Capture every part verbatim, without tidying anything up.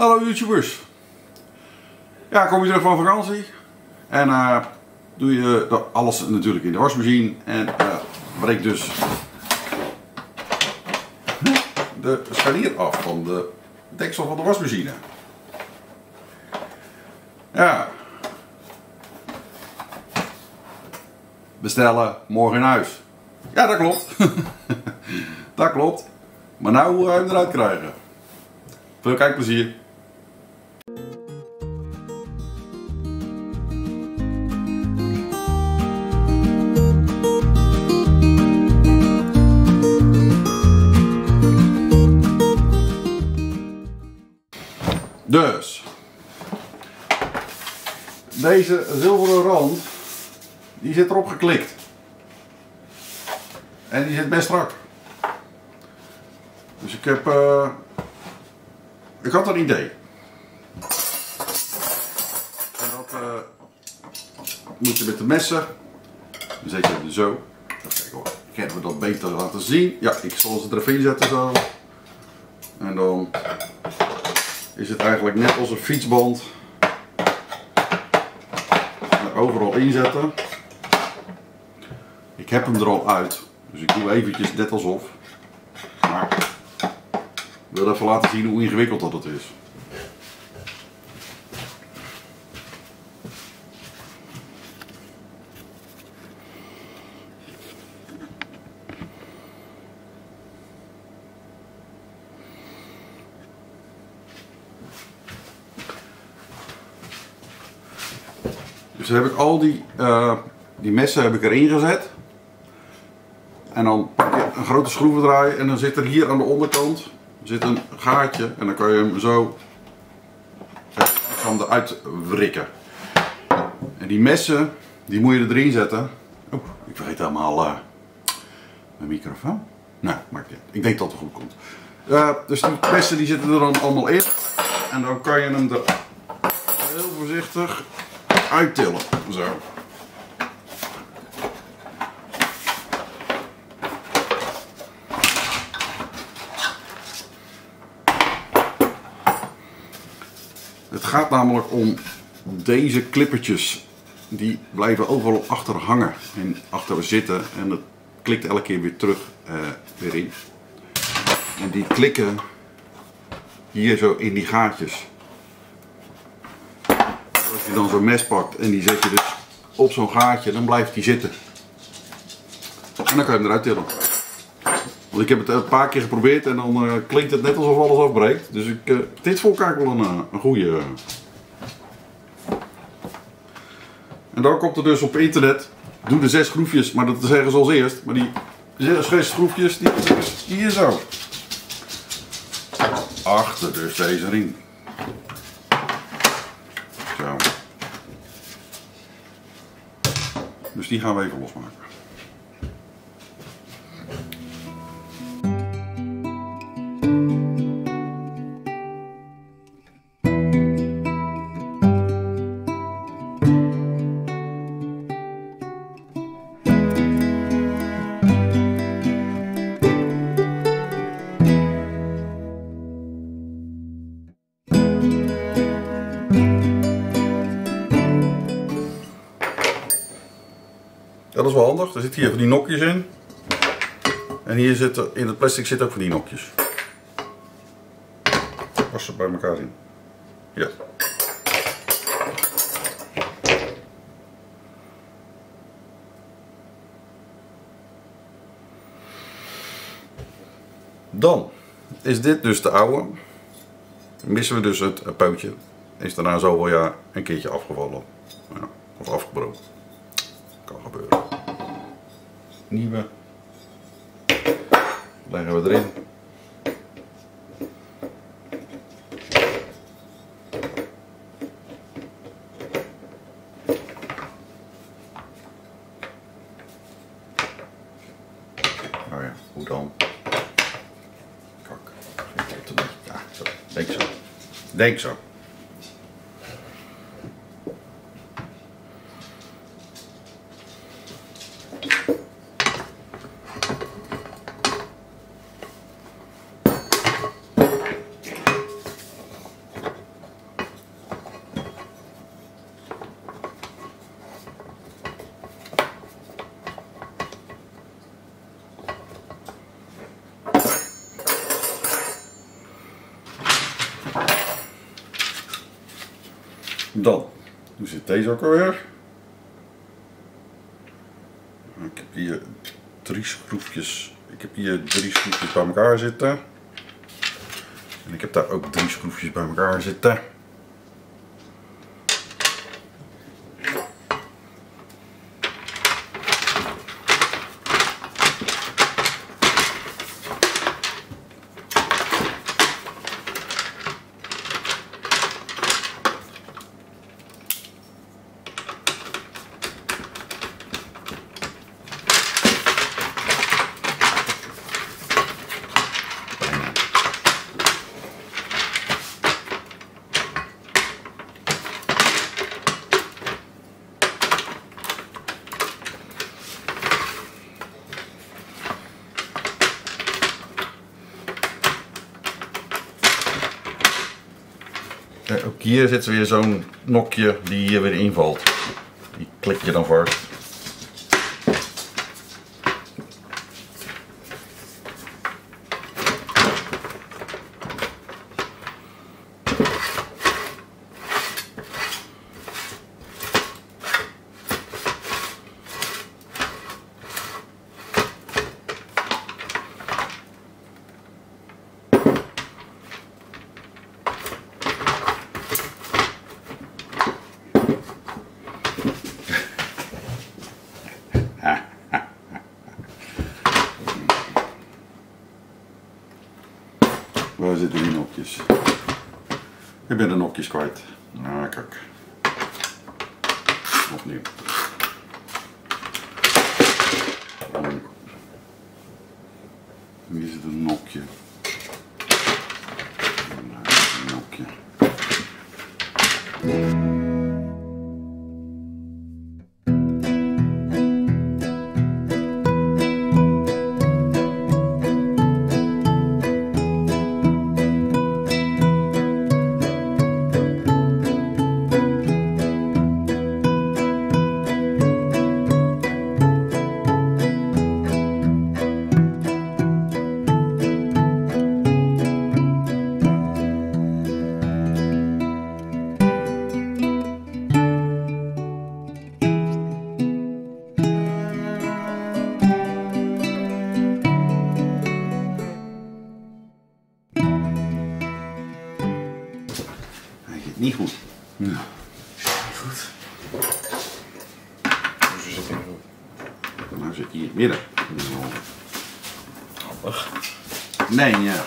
Hallo YouTubers. Ja, kom je terug van vakantie en uh, doe je alles natuurlijk in de wasmachine en uh, breek dus de scharnier af van de deksel van de wasmachine. Ja. Bestellen, morgen in huis. Ja, dat klopt. Dat klopt. Maar nou hoe ga je hem eruit krijgen? Veel kijkplezier. Dus deze zilveren rand die zit erop geklikt en die zit best strak. Dus ik heb uh, ik had een idee. En dat uh, moet je met de messen. Dan zet je het zo. Kijk hoor, kunnen we dat beter laten zien. Ja, ik zal ze er even in zetten zo. En dan is het eigenlijk net als een fietsband. Er overal inzetten. Ik heb hem er al uit. Dus ik doe eventjes net alsof. Maar ik wil even laten zien hoe ingewikkeld dat het is. Dus dan heb ik al die, uh, die messen heb ik erin gezet. En dan pak je een grote schroevendraaier en dan zit er hier aan de onderkant zit een gaatje en dan kan je hem zo van eruit wrikken. En die messen die moet je erin zetten. Oh, ik vergeet helemaal uh, mijn microfoon. Nou, maakt niet. Ik denk dat het goed komt. Uh, dus die messen die zitten er dan allemaal in. En dan kan je hem er heel voorzichtig uittillen. Zo. Het gaat namelijk om deze clippertjes. Die blijven overal achter hangen en achter zitten. En dat klikt elke keer weer terug uh, weer in. En die klikken hier zo in die gaatjes. Als je dan zo'n mes pakt en die zet je dus op zo'n gaatje, dan blijft die zitten. En dan kan je hem eruit tillen. Want ik heb het een paar keer geprobeerd en dan uh, klinkt het net alsof alles afbreekt. Dus ik, uh, dit vond ik eigenlijk wel een, een goede. En dan komt er dus op internet, doe de zes schroefjes, maar dat zeggen ze als eerst. Maar die zes schroefjes, die is hier zo. Achter dus deze ring. Zo. Dus die gaan we even losmaken. Dat is wel handig, er zitten hier van die nokjes in. En hier zitten, in het plastic zitten ook van die nokjes. Pas ze bij elkaar in. Ja. Dan is dit dus de oude. Missen we dus het pootje. Is daarna zoveel jaar een keertje afgevallen. Ja, of afgebroken. Kan gebeuren. Nieuwe leggen we erin. Nou ja, hoe dan? Kak. Ja, zo. Denk zo. Denk zo. Dan, hoe zit deze ook alweer? Ik heb hier drie schroefjes. Ik heb hier drie schroefjes bij elkaar zitten. En ik heb daar ook drie schroefjes bij elkaar zitten. Ook hier zit weer zo'n nokje die hier weer invalt. Die klik je dan vast. Waar zitten die nokjes? Ik ben de nokjes kwijt. Ah, kijk. Opnieuw. Hier zit een nokje. Een nokje. Niet goed. Ja. Niet goed. Dus zit hij goed. Nou zit hij in het midden. Handig. Nee, ja.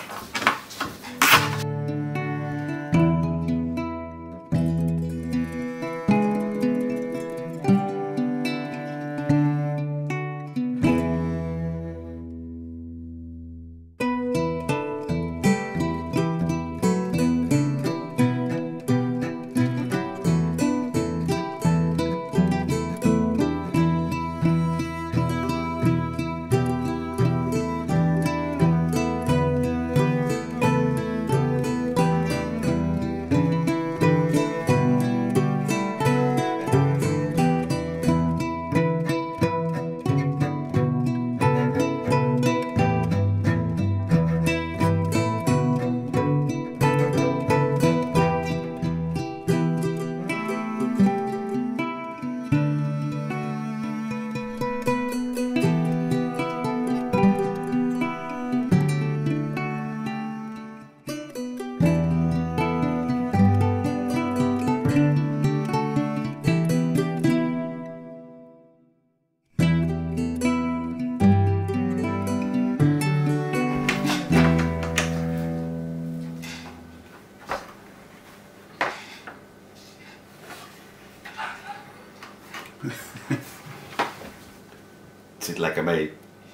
Het zit lekker mee.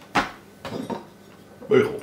Beugel.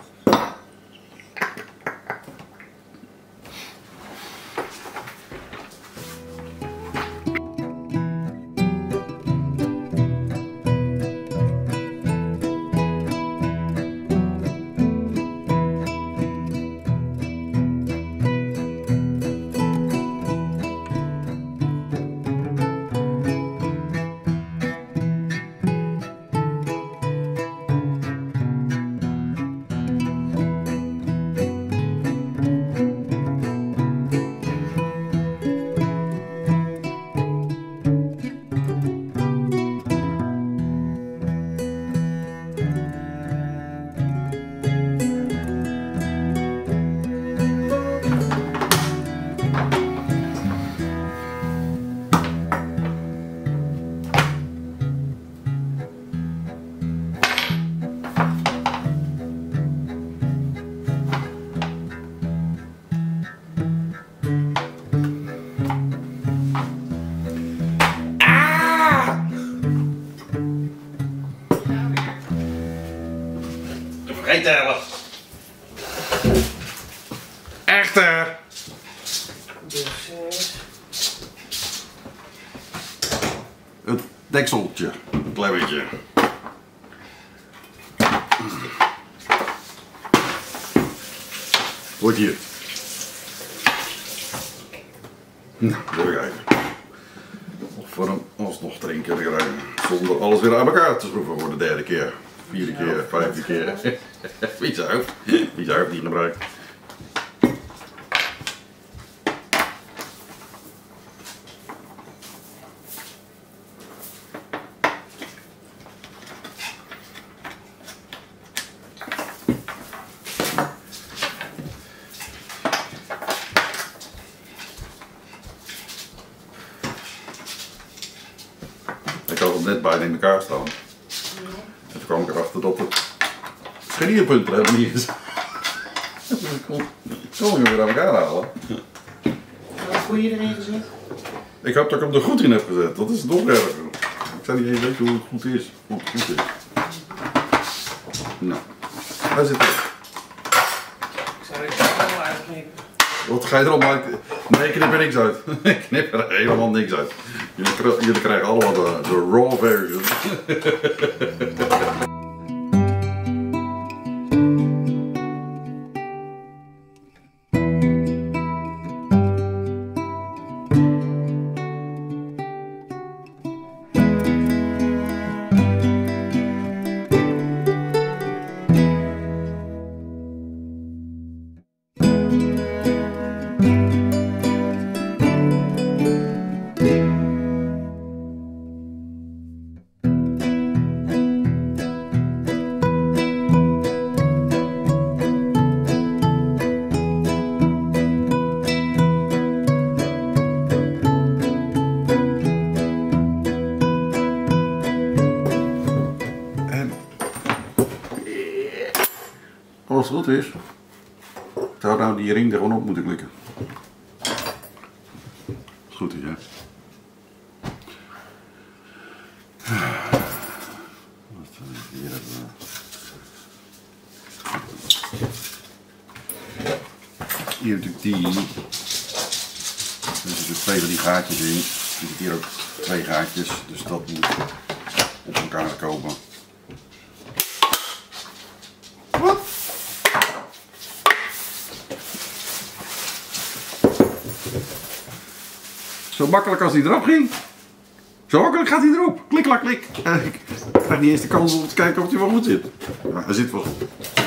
mee tellen. Echte. Dus, uh... Het dekseltje, het klemmetje. Wordt hier. Nou, even kijken. Of we hem alsnog erin kunnen krijgen. Zonder alles weer aan elkaar te schroeven voor de derde keer. Vierde keer, vijfde keer. Wie zou? Wie zou het niet gebruiken? Ik had hem net bijna in elkaar staan. En toen kwam ik erachter dat het scharnierpunt er helemaal niet is. Dus ik kon, kon hem weer aan elkaar halen. Wat heb je erin gezet? Ik hoop dat ik hem er goed in heb gezet. Dat is nog erger. Ik zou niet eens weten hoe het goed is. Hoe het goed is. Nou, daar zit het. Ik zou er allemaal uitknippen. Wat ga je er allemaal uit? Nee, ik knip er niks uit. Ik knip er helemaal niks uit. Jullie, jullie krijgen allemaal de, de raw version. Als het goed is, zou nou die ring er gewoon op moeten klikken. Als het goed is, hè. Hier hebben we. Hier natuurlijk die. Er zitten twee van die gaatjes in. Er zitten hier ook twee gaatjes, dus dat moet op elkaar komen. Wat? Zo makkelijk als hij erop ging. Zo makkelijk gaat hij erop. Klik, klak, klik. En ik krijg niet eens de kans om te kijken of hij wel goed zit. Maar hij zit wel goed.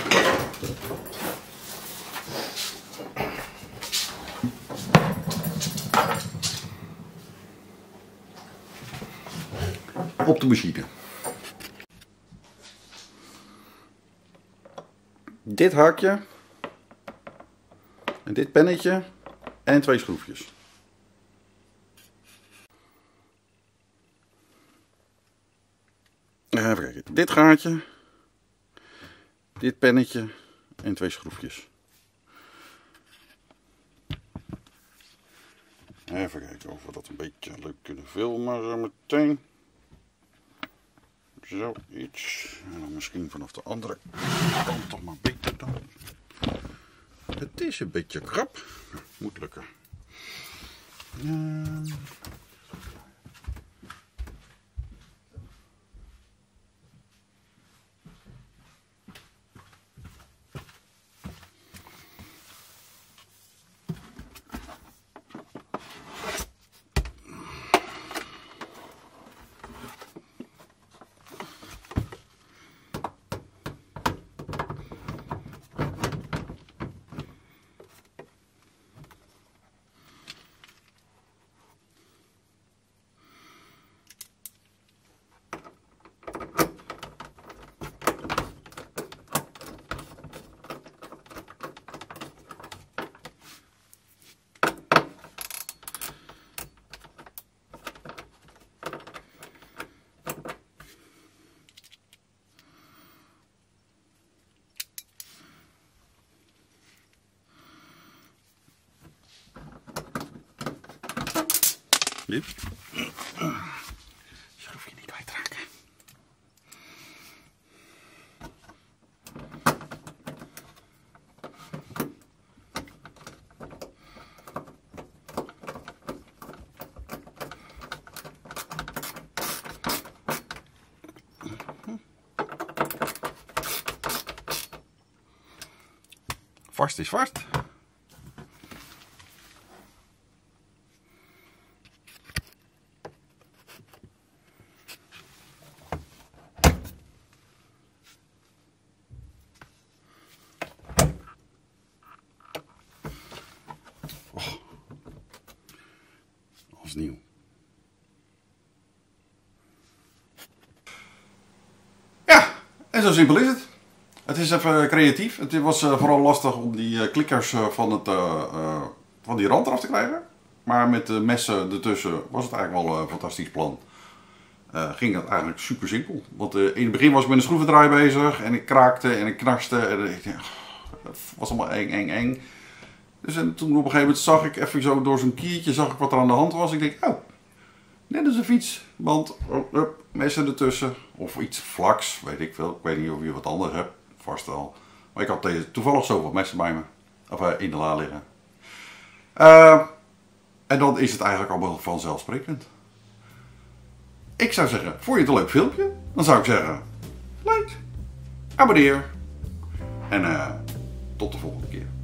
Op de machine. Dit haakje. En dit pennetje. En twee schroefjes. Even kijken. Dit gaatje. Dit pennetje. En twee schroefjes. Even kijken of we dat een beetje leuk kunnen filmen zo meteen. Zoiets. En dan misschien vanaf de andere kant toch maar beter dan. Het is een beetje krap. Moet lukken. Ja. Lief. Schroefje niet kwijtraken. Vast is vast. Oh. Als nieuw. Ja, en zo simpel is het. Het is even creatief. Het was uh, vooral lastig om die uh, klikkers uh, van, het, uh, uh, van die rand eraf te krijgen. Maar met de messen ertussen was het eigenlijk wel een fantastisch plan. Uh, ging het eigenlijk super simpel. Want uh, in het begin was ik met een schroevendraai bezig. En ik kraakte en ik knarste. En ik dacht, het was allemaal eng, eng, eng. Dus en toen op een gegeven moment zag ik even zo door zo'n kiertje zag ik wat er aan de hand was. Ik denk, oh, net als een fiets. Want oh, uh, messen ertussen. Of iets vlaks, weet ik veel. Ik weet niet of je wat anders hebt. Vast wel. Maar ik had deze, toevallig zoveel messen bij me. Of uh, in de la liggen. Uh, en dan is het eigenlijk allemaal vanzelfsprekend. Ik zou zeggen, vond je het een leuk filmpje? Dan zou ik zeggen, like, abonneer. En uh, tot de volgende keer.